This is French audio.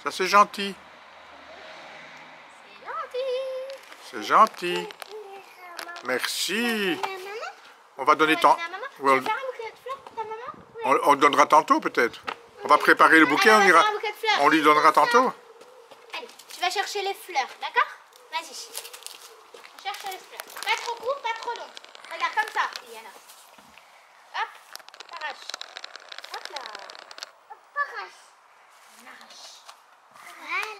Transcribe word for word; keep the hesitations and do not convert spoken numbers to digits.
Ça c'est gentil. C'est gentil. C'est gentil. Merci. On va donner On tant. va donner à maman. Ouais, Tu veux faire un bouquet de fleurs pour ta maman? on, on le donnera tantôt peut-être. On va préparer le bouquet, on Allez, on va ira. faire un bouquet de fleurs. On lui donnera tantôt. Allez, tu vas chercher les fleurs, d'accord? Vas-y. Cherche les fleurs. Pas trop court, pas trop long. Regarde comme ça, Yana.